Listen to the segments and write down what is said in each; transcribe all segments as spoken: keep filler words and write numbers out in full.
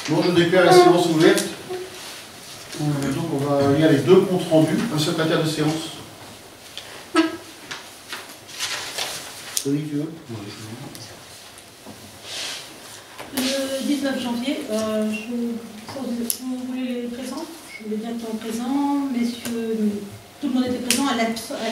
Bon, je déclare la séance ouverte. Euh, donc on va lire les deux comptes rendus. Un secrétaire de séance. Oui, tu veux? Le dix-neuf janvier, euh, je, vous voulez les présents? Je voulais bien qu'ils soient présents. Messieurs, tout le monde était présent à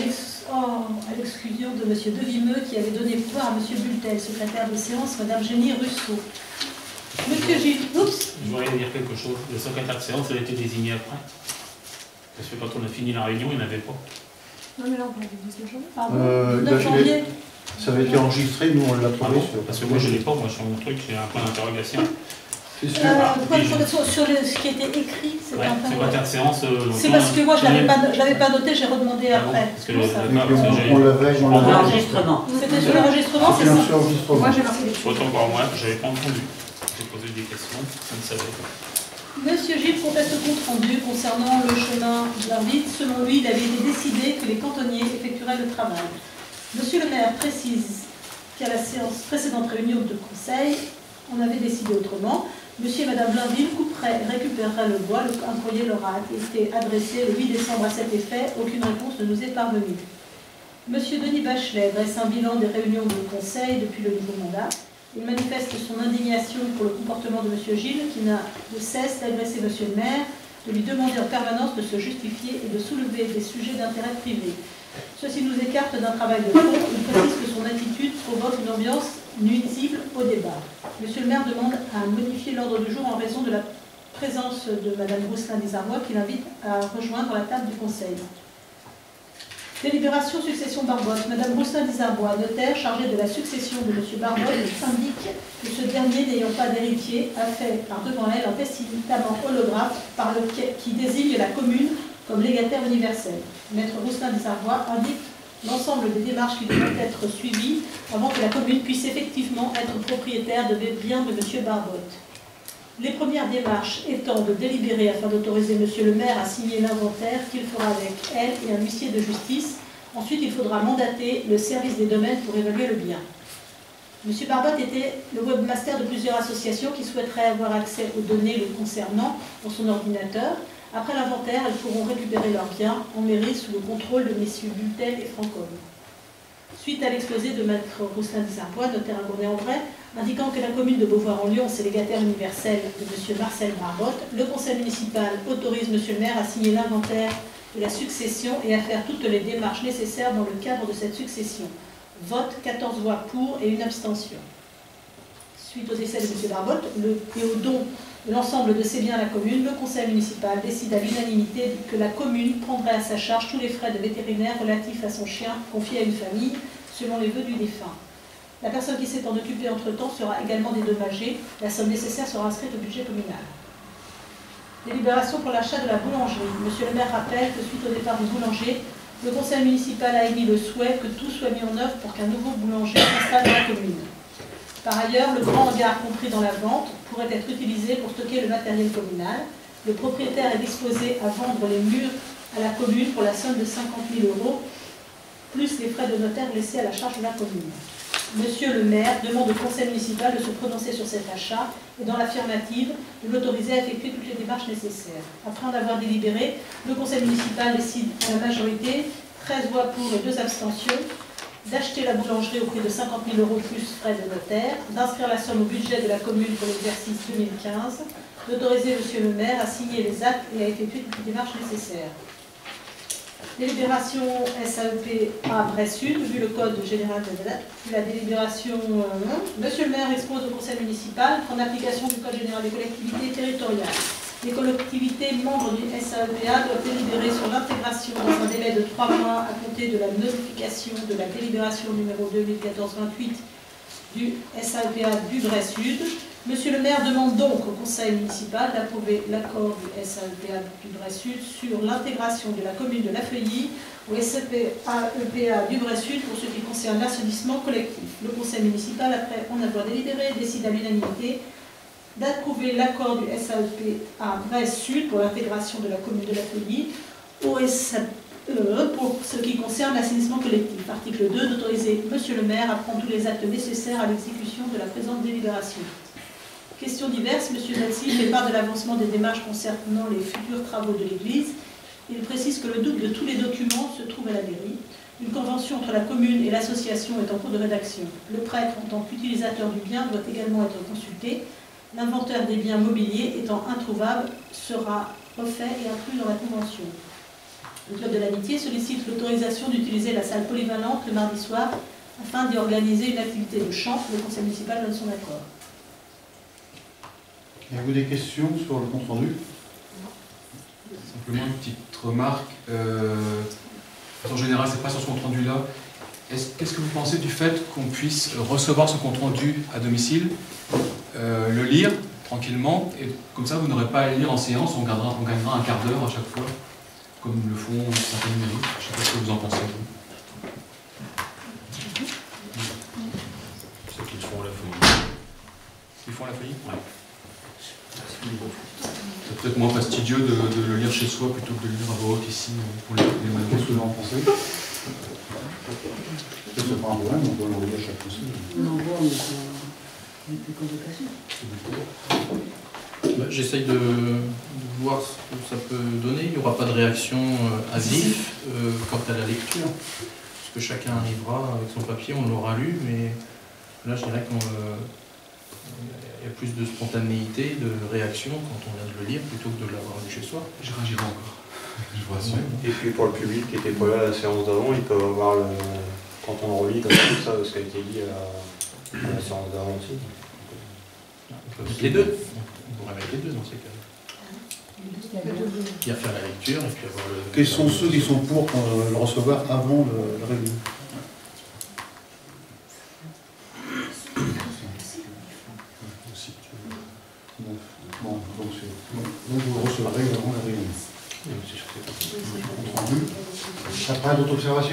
l'exclusion de M. Devimeux qui avait donné pouvoir à M. Bultel, secrétaire de séance, Mme Jenny Russo. Monsieur Gilles, oups. Je voudrais dire quelque chose. Le secrétaire de séance, elle a été désigné après. Parce que quand on a fini la réunion, il n'y en avait pas. Non, mais là, on parle du dix-neuf janvier. Pardon, euh, dix-neuf janvier. Ça avait été enregistré, nous on l'a trouvé. Ah bon, sur... parce que moi je ne l'ai pas, moi sur mon truc, j'ai un point d'interrogation. C'est sûr. Euh, quoi, sur, sur le, ce qui était écrit, c'est ouais, un peu... secrétaire de séance. Euh, c'est parce que moi je ne l'avais pas, pas noté, j'ai redemandé ah après. Bon, parce que, pour euh, ça. on, on l'avait, on l'avait. L'enregistrement. C'était sur l'enregistrement, c'est ça? Moi j'ai marqué. Autant pour moi, je n'avais pas entendu. J'ai posé des questions, ça ne savait pas. Monsieur Gilles conteste le compte rendu concernant le chemin de l'Arbitre. Selon lui, il avait été décidé que les cantonniers effectueraient le travail. Monsieur le maire précise qu'à la séance précédente réunion de conseil, on avait décidé autrement. Monsieur et Madame Blainville couperaient et récupéreraient le bois. Un courrier leur a été adressé le huit décembre à cet effet. Aucune réponse ne nous est parvenue. Monsieur Denis Bachelet dresse un bilan des réunions de conseil depuis le nouveau mandat. Il manifeste son indignation pour le comportement de Monsieur Gilles, qui n'a de cesse d'agresser Monsieur le maire, de lui demander en permanence de se justifier et de soulever des sujets d'intérêt privé. Ceci nous écarte d'un travail de fond. Il précise que son attitude provoque une ambiance nuisible au débat. Monsieur le maire demande à modifier l'ordre du jour en raison de la présence de Madame Rousselin-Desarmois, qui l'invite à rejoindre la table du conseil. Délibération succession Barbotte. Madame Rousselin-Desarmois, notaire chargée de la succession de Monsieur Barbotte, indique que ce dernier, n'ayant pas d'héritier, a fait par devant elle un testament holographe par lequel, qui désigne la commune comme légataire universel. Maître Rousselin-Desarmois indique l'ensemble des démarches qui devront être suivies avant que la commune puisse effectivement être propriétaire de biens de Monsieur Barbotte. Les premières démarches étant de délibérer afin d'autoriser Monsieur le maire à signer l'inventaire qu'il fera avec elle et un huissier de justice. Ensuite, il faudra mandater le service des domaines pour évaluer le bien. Monsieur Barbotte était le webmaster de plusieurs associations qui souhaiteraient avoir accès aux données le concernant dans son ordinateur. Après l'inventaire, elles pourront récupérer leurs biens en mairie sous le contrôle de messieurs Bultel et Francom. Suite à l'exposé de Maître Rousselin-Desarmois, notaire à Gournay-en-Bray, indiquant que la commune de Beauvoir-en-Lyon est légataire universel de M. Marcel Barbotte, le conseil municipal autorise M. le maire à signer l'inventaire de la succession et à faire toutes les démarches nécessaires dans le cadre de cette succession. Vote quatorze voix pour et une abstention. Suite au décès de M. Barbotte le, et au don de l'ensemble de ses biens à la commune, le conseil municipal décide à l'unanimité que la commune prendrait à sa charge tous les frais de vétérinaire relatifs à son chien confié à une famille, selon les vœux du défunt. La personne qui s'est en occupée entre-temps sera également dédommagée. La somme nécessaire sera inscrite au budget communal. Délibération pour l'achat de la boulangerie. Monsieur le maire rappelle que suite au départ du boulanger, le conseil municipal a émis le souhait que tout soit mis en œuvre pour qu'un nouveau boulanger s'installe dans la commune. Par ailleurs, le grand hangar compris dans la vente pourrait être utilisé pour stocker le matériel communal. Le propriétaire est disposé à vendre les murs à la commune pour la somme de cinquante mille euros, plus les frais de notaire laissés à la charge de la commune. Monsieur le maire demande au conseil municipal de se prononcer sur cet achat et, dans l'affirmative, de l'autoriser à effectuer toutes les démarches nécessaires. Après en avoir délibéré, le conseil municipal décide à la majorité, treize voix pour et deux abstentions, d'acheter la boulangerie au prix de cinquante mille euros plus frais de notaire, d'inscrire la somme au budget de la commune pour l'exercice deux mille quinze, d'autoriser Monsieur le maire à signer les actes et à effectuer toutes les démarches nécessaires. Délibération S A E P A Bray-Sud, vu le code général de la délibération, euh, Monsieur le maire expose au conseil municipal qu'en application du code général des collectivités territoriales, les collectivités membres du S A E P A doivent délibérer sur l'intégration dans un délai de trois mois à compter de la notification de la délibération numéro deux mille quatorze vingt-huit du S A E P A du Bray-Sud. Monsieur le maire demande donc au conseil municipal d'approuver l'accord du S A E P A du Bray-Sud sur l'intégration de la commune de La Feuillie au S A E P A du Bray-Sud pour ce qui concerne l'assainissement collectif. Le conseil municipal, après en avoir délibéré, décide à l'unanimité d'approuver l'accord du S A E P A Bray-Sud pour l'intégration de la commune de La Feuillie au S A E pour ce qui concerne l'assainissement collectif. Article deux, d'autoriser Monsieur le maire à prendre tous les actes nécessaires à l'exécution de la présente délibération. Questions diverses, M. Dati fait part de l'avancement des démarches concernant les futurs travaux de l'église. Il précise que le double de tous les documents se trouve à la mairie. Une convention entre la commune et l'association est en cours de rédaction. Le prêtre, en tant qu'utilisateur du bien, doit également être consulté. L'inventaire des biens mobiliers étant introuvable sera refait et inclus dans la convention. Le club de l'amitié sollicite l'autorisation d'utiliser la salle polyvalente le mardi soir afin d'y organiser une activité de chant. Le conseil municipal donne son accord. Avez-vous des questions sur le compte rendu? Simplement une petite remarque. Euh, en général, c'est pas sur ce compte rendu là. Qu'est-ce que vous pensez du fait qu'on puisse recevoir ce compte rendu à domicile, euh, le lire tranquillement, et comme ça vous n'aurez pas à le lire en séance, on, gardera, on gagnera un quart d'heure à chaque fois, comme le font certaines mairies. Je ne sais pas ce que vous en pensez. Ceux qui font la folie. Ils font la folie? Ouais. C'est peut-être moins fastidieux de, de le lire chez soi plutôt que de le lire à voix haute ici pour les, les manœuvres. Qu'est-ce que vous en pensez? C'est pas un problème, on peut l'envoyer à chaque fois. On envoie, mais c'est une convocation. Bah, J'essaye de, de voir ce que ça peut donner. Il n'y aura pas de réaction euh, à vif euh, quant à la lecture. Parce que chacun arrivera avec son papier, on l'aura lu, mais là je dirais qu'il y a plus de spontanéité, de réaction quand on vient de le lire plutôt que de l'avoir lu chez soi. Je réagirai encore. Je vous rassure. Et puis pour le public qui n'était pas là à la séance d'avant, ils peuvent avoir, le, quand on relit comme ça, ce qui a été dit à la, à la séance d'avant aussi. On peut mettre les deux. On pourrait mettre les deux dans ces cas-là. Bien faire la lecture et puis avoir le... Quels sont ceux qui sont pour euh, le recevoir avant le, le réunion? Bon, donc, donc vous le recevrez avant la réunion. Après, d'autres observations?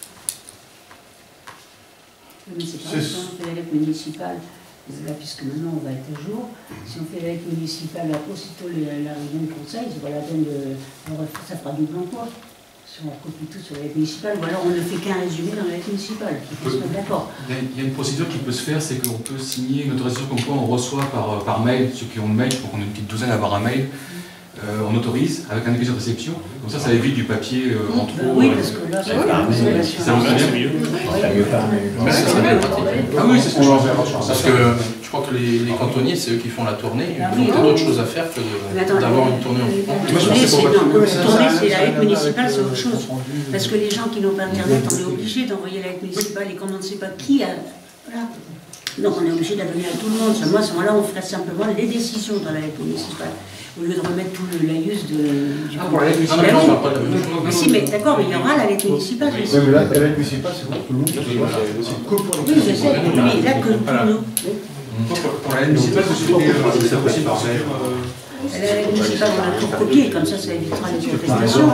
Mais c'est pas si on fait la lettre municipale, là, puisque maintenant on va être à jour, si on fait la lettre municipale, après aussitôt la, la réunion de conseil, ça, la donne de, ça fera double emploi. Si on recopie tout sur la lettre municipale, ou alors on ne fait qu'un résumé dans la lettre municipale, qui peut se mettre d'accord. Il y a une procédure qui peut se faire, c'est qu'on peut signer une autorisation comme quoi on reçoit par, par mail, ceux qui ont le mail, je crois qu'on est une petite douzaine à avoir un mail, euh, on autorise avec un accusé de réception, comme ça ça évite du papier euh, en trop. Oui, parce que là, ça fait la consolation. Ça marche bien. mieux. Ah oui, c'est ce que je pense. Parce que je crois que les, les cantonniers, c'est eux qui font la tournée, ils ont peut-être d'autres choses à faire que d'avoir une tournée en France. La tournée, c'est non, la tournée, c'est la lettre municipale, c'est autre chose. Parce que les gens qui n'ont pas Internet, on est obligé d'envoyer la lettre municipale et comme on ne sait pas qui a... Voilà. Donc on est obligé de la donner à tout le monde. Moi, à ce moment-là, on ferait simplement les décisions dans la lettre municipale. Au lieu de remettre tout le laïus de, du... Ah, pour la lettre Ah, mais non, on parle pas de la Mais si, mais d'accord, mais il y aura la lettre municipale. Oui, mais là, la lettre municipale, c'est pour tout le monde. C'est que pour Oui, je sais, mais là, que pour nous. Pour la lettre municipale, c'est possible par mail. La lettre municipale, on a tout copié, comme ça, ça évitera les contestations.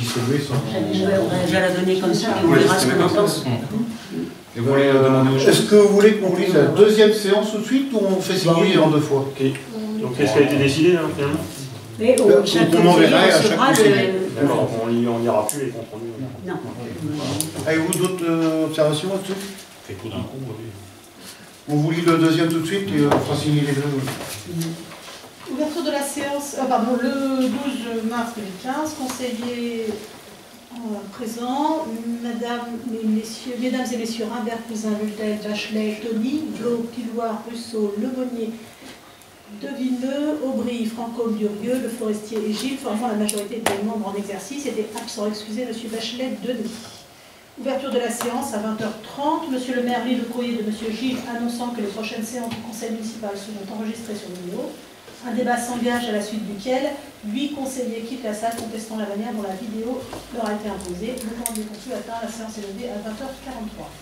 On va la donner comme ça et on verra ce qu'on en pense. Et vous voulez demander aux gens? Est-ce que vous voulez qu'on lise la deuxième séance tout de suite ou on fait signer en deux fois? Okay. Donc qu'est-ce qui a été décidé là, finalement? Mais on, chaque on enverra à chaque recevra conseiller. le... D'accord, on n'ira plus les comptes rendus. Non. Avez-vous d'autres euh, observations là-dessus? Fait tout d'un coup, oui. On vous lit le deuxième tout de suite et on fera signer les deux. Ouverture de la séance, euh, pardon, le douze mars deux mille quinze, conseiller euh, présent, Madame, les messieurs, Mesdames et Messieurs Rimbert, Cousin, Multel, Bachelet, Tony, Vlo, Piloire, Russo, Lemonnier, Devineux, Aubry, Francôme, Durieux, Le Forestier et Gilles, formant la majorité des membres en exercice, étaient absents. Excusez M. Bachelet, Denis. Ouverture de la séance à vingt heures trente. Monsieur le maire lit le courrier de M. Gilles annonçant que les prochaines séances du conseil municipal seront enregistrées sur vidéo. Un débat s'engage à la suite duquel huit conseillers quittent la salle contestant la manière dont la vidéo leur a été imposée. Le temps du conclu atteint, la séance est levée à vingt heures quarante-trois.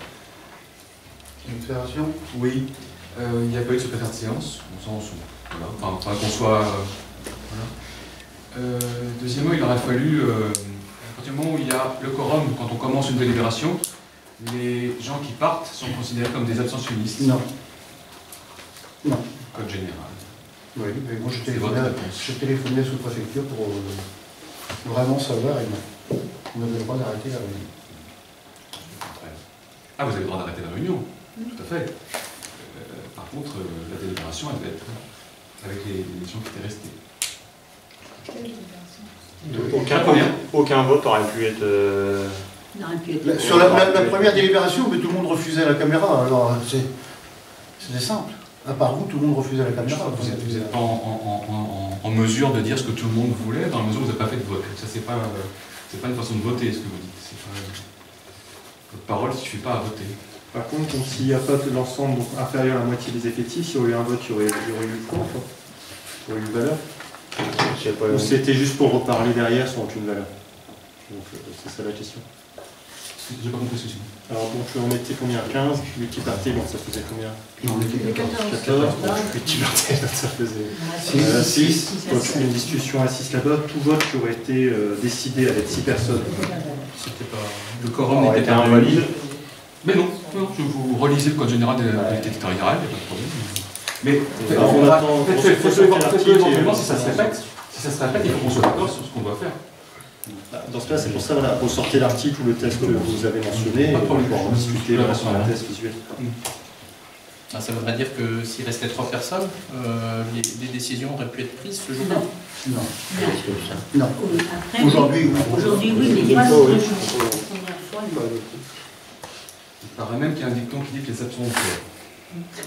Une observation? Oui, euh, il n'y a pas eu de secrétaire de séance, on s'en fout. Voilà. Enfin, enfin qu'on soit... Euh, voilà. euh, deuxièmement, il aurait fallu, euh, à partir du moment où il y a le quorum, quand on commence une délibération, les gens qui partent sont considérés comme des abstentionnistes. Non. Non. Code général. Oui, mais moi je C'est téléphonais, votre réponse. je téléphonais à la sous-préfecture pour euh, vraiment savoir et non. On avait le droit d'arrêter la réunion. Ah, vous avez le droit d'arrêter la réunion, tout à fait. Euh, par contre, euh, la délibération, elle doit être avec les, les gens qui étaient restés. Aucun, aucun vote aurait pu être... Euh... Non, et puis, La- Sur la, la- la première délibération, mais tout le monde refusait la caméra, alors c'est c'était simple. À part vous, tout le monde refusait la caméra. Vous n'êtes vous êtes pas en, en- en- en mesure de dire ce que tout le monde voulait, dans la mesure où vous n'avez pas fait de vote. Ça, c'est pas, euh, c'est pas une façon de voter, ce que vous dites. C'est pas, votre parole ne suffit pas à voter. Par contre, donc, s'il n'y a pas de l'ensemble donc, inférieur à la moitié des effectifs, s'il y aurait eu un vote, il y aurait, il y aurait eu le poids, quoi. Il y aurait eu une valeur. Je sais pas, Ou c'était juste pour reparler derrière sans aucune valeur. Donc euh, c'est ça la question. J'ai pas compris ce que c'est. Alors donc on était combien? quinze, lui qui partait, bon ça faisait combien? Non, on était quatorze. quatorze, bon, lui qui partait, ça faisait euh, six. Donc une discussion à six là-bas, tout vote qui aurait été euh, décidé avec six personnes. C'était pas... Le quorum n'était pas invalide. Mais non, non, je vous relisez le code général de la collectivité territoriale, il n'y a pas de problème. Mais Alors, on attend- faites- on faites- se faites- pose faites- l'article éventuellement, et- si ça se répète, si ça se répète, il faut qu'on soit d'accord sur ce qu'on doit faire. Dans ce cas, c'est pour ça, voilà, ressortez l'article ou le test que vous avez mentionné, et Pas de on problème. va pouvoir en discuter Je voilà, vais sur la un test visuel. Ah, ça voudrait dire que s'il restait trois personnes, euh, les, les décisions auraient pu être prises ce jour-là. Non. Non. Non. Oui, après, Aujourd'hui, oui. Aujourd'hui, oui, mais pas Une le fois, oui. jour. La première fois, non. Il paraît même qu'il y a un dicton qui dit que les absents ont fait.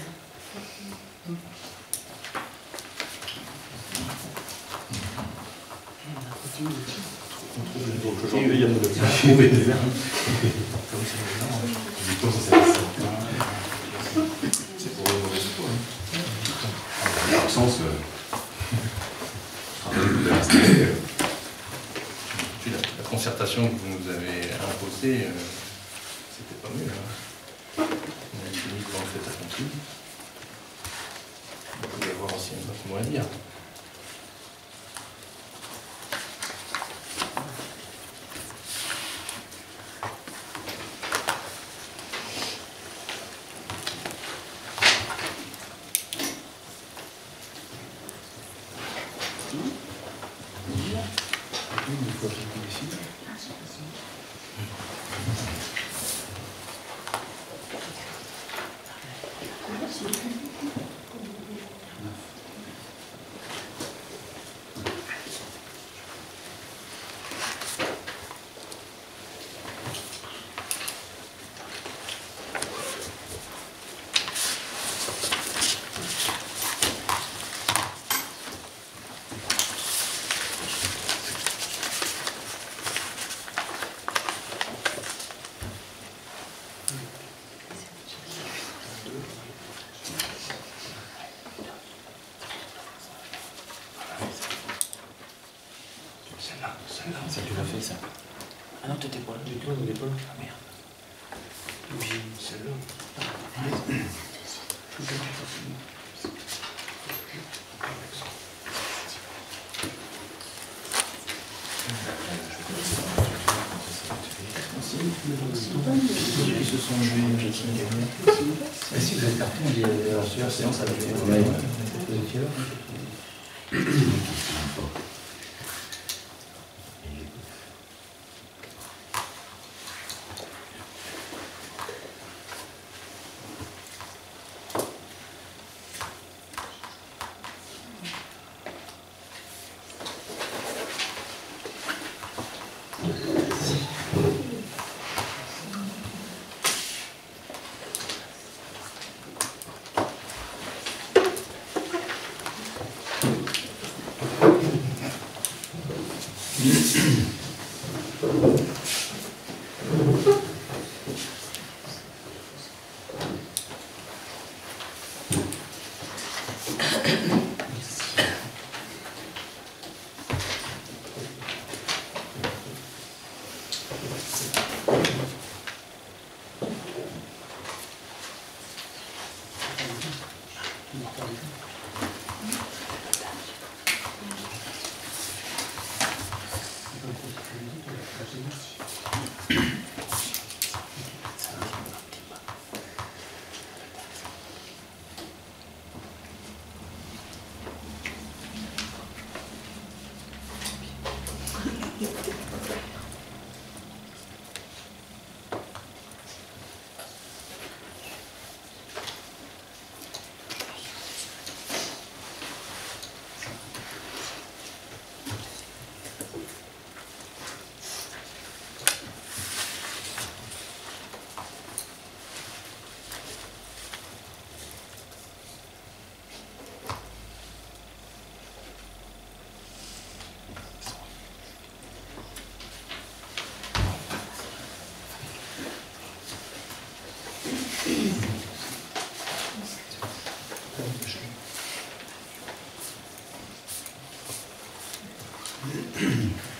Donc aujourd'hui, il y a pas de Le dicton, ça sert à ça. C'est pour une mauvaise foi. hein. L'absence, euh, je rappelle que vous avez installé, euh, Puis la, la concertation que vous nous avez imposée, euh, c'était pas mieux. Hein. On a fini devant le fait accompli. Vous pouvez avoir aussi un autre mot à dire. Celle-là, celle-là, celle que tu l'as fait, ça. Ah non, t'étais pas là du tout, on n'était pas là. Ah merde. Oui, celle-là. Ils se sont joués une meeting. Et si vous avez le carton, on dit euh, la séance avec les... Merci.